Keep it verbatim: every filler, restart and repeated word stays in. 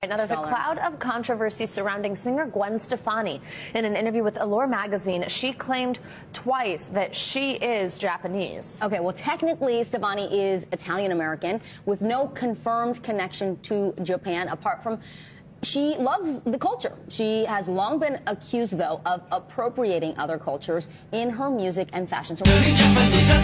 Now, there's a cloud of controversy surrounding singer Gwen Stefani. In an interview with Allure magazine, she claimed twice that she is Japanese. Okay, well, technically, Stefani is Italian-American with no confirmed connection to Japan, apart from she loves the culture. She has long been accused, though, of appropriating other cultures in her music and fashion. So